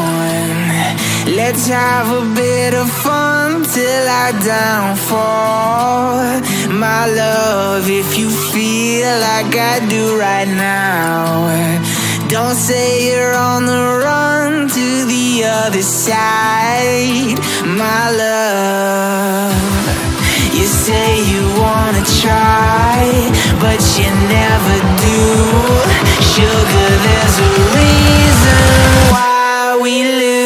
on. Let's have a bit of fun till I downfall. My love, if you feel like I do right now, don't say you're on the run to the other side. My love, you say you wanna try, but you never do. Sugar, there's a reason why we lose.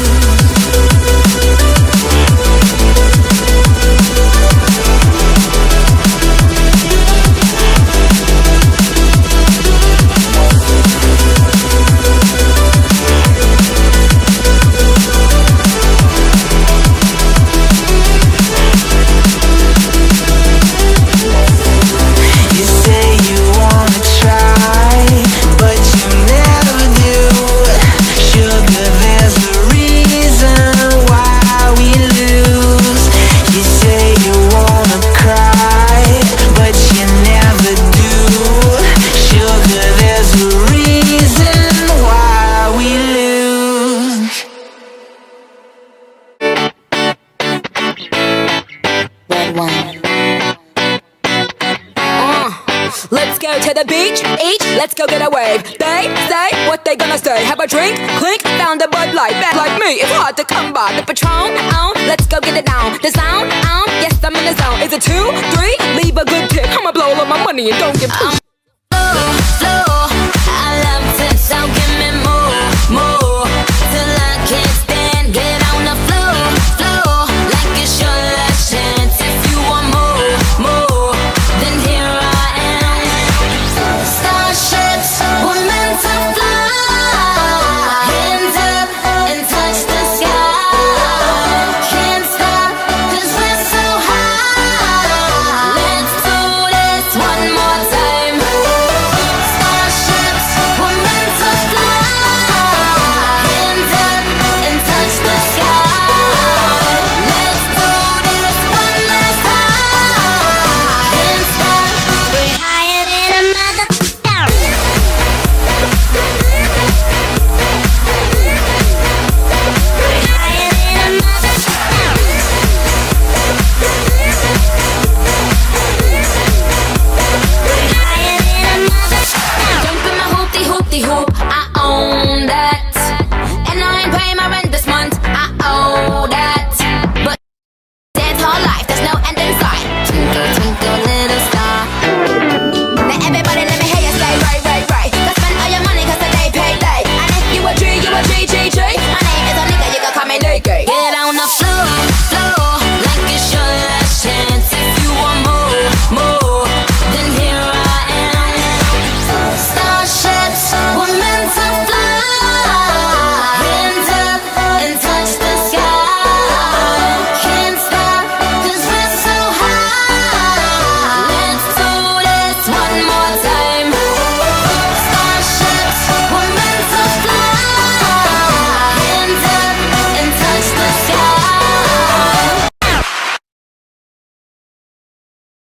Let's go to the beach, each, let's go get a wave. They say what they gonna say. Have a drink, clink, found a Bud Light. Bad like me, it's hard to come by. The Patron, let's go get it down. The sound, yes, I'm in the zone. Is it 2, 3? Leave a good tip. I'ma blow all of my money and don't get pushed. Flow, I love to, so give me more, till I can't